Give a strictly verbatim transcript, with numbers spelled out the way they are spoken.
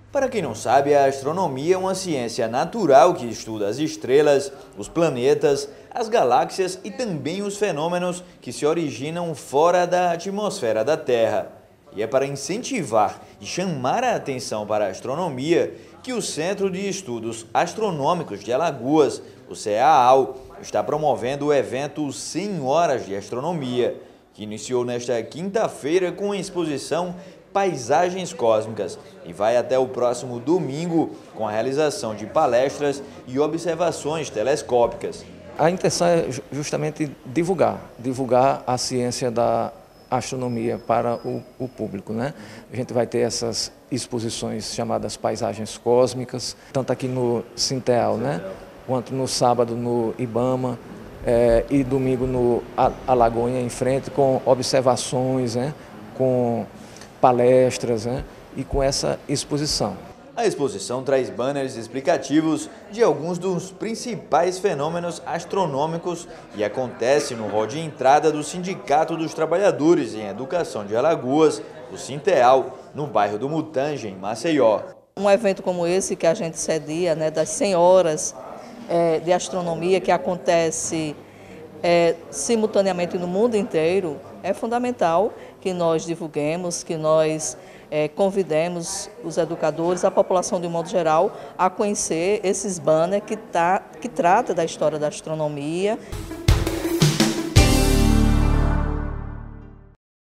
Para quem não sabe, a astronomia é uma ciência natural que estuda as estrelas, os planetas, as galáxias e também os fenômenos que se originam fora da atmosfera da Terra. E é para incentivar e chamar a atenção para a astronomia que o Centro de Estudos Astronômicos de Alagoas, o CEAAL, está promovendo o evento cem horas de Astronomia, que iniciou nesta quinta-feira com a exposição Paisagens Cósmicas e vai até o próximo domingo com a realização de palestras e observações telescópicas. A intenção é justamente divulgar, divulgar a ciência da astronomia para o, o público, né? A gente vai ter essas exposições chamadas Paisagens Cósmicas, tanto aqui no Sinteal, né? Quanto no sábado no Ibama é, e domingo no Alagoinha em frente, com observações, né? Com palestras, né? E com essa exposição. A exposição traz banners explicativos de alguns dos principais fenômenos astronômicos e acontece no hall de entrada do Sindicato dos Trabalhadores em Educação de Alagoas, o Sinteal, no bairro do Mutange, em Maceió. Um evento como esse que a gente cedia, né, das cem horas é, de astronomia que acontece é, simultaneamente no mundo inteiro, é fundamental que nós divulguemos, que nós é, convidemos os educadores, a população de um modo geral, a conhecer esses banners que, tá, que trata da história da astronomia.